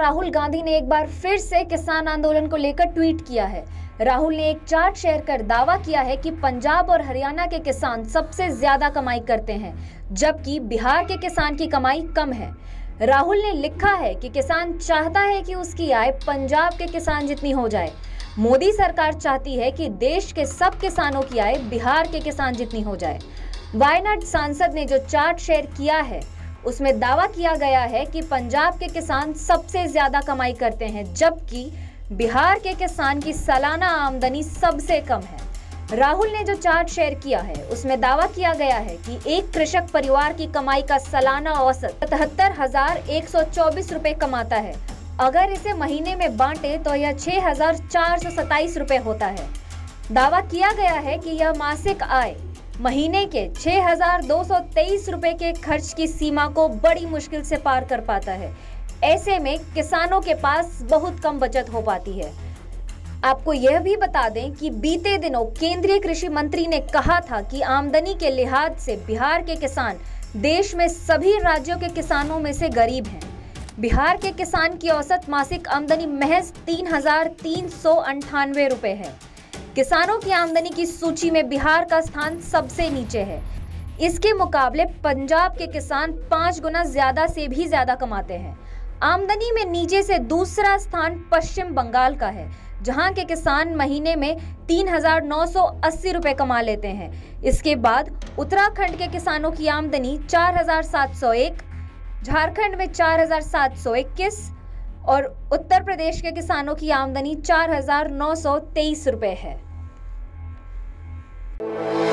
राहुल गांधी ने एक बार फिर से किसान आंदोलन को लेकर ट्वीट किया है। राहुल ने एक चार्ट शेयर कर दावा किया है कि पंजाब और हरियाणा के किसान सबसे ज्यादा कमाई करते हैं, जबकि बिहार के किसान की कमाई कम है। राहुल ने लिखा है कि किसान चाहता है कि उसकी आय पंजाब के किसान जितनी हो जाए। मोदी सरकार चाहती है कि देश के सब किसानों की आय बिहार के किसान जितनी हो जाए। वायनाड सांसद ने जो चार्ट शेयर किया है उसमें दावा किया गया है कि पंजाब के किसान सबसे ज्यादा कमाई करते हैं, जबकि बिहार के किसान की सालाना आमदनी सबसे कम है। राहुल ने जो चार्ट शेयर किया है उसमें दावा किया गया है कि एक कृषक परिवार की कमाई का सालाना औसत 77,124 रुपए कमाता है। अगर इसे महीने में बांटे तो यह 6,427 रुपए होता है। दावा किया गया है कि यह मासिक आय महीने के 6,223 रुपए के खर्च की सीमा को बड़ी मुश्किल से पार कर पाता है। ऐसे में किसानों के पास बहुत कम बचत हो पाती है। आपको यह भी बता दें कि बीते दिनों केंद्रीय कृषि मंत्री ने कहा था कि आमदनी के लिहाज से बिहार के किसान देश में सभी राज्यों के किसानों में से गरीब हैं। बिहार के किसान की औसत मासिक आमदनी महज 3,398 रुपए है। किसानों की आमदनी की सूची में बिहार का स्थान सबसे नीचे है। इसके मुकाबले पंजाब के किसान 5 गुना ज्यादा से भी ज्यादा कमाते हैं। आमदनी में नीचे से दूसरा स्थान पश्चिम बंगाल का है, जहां के किसान महीने में 3,980 रुपए कमा लेते हैं। इसके बाद उत्तराखंड के किसानों की आमदनी 4,701, झारखंड में 4,721 और उत्तर प्रदेश के किसानों की आमदनी 4,923 रुपए है।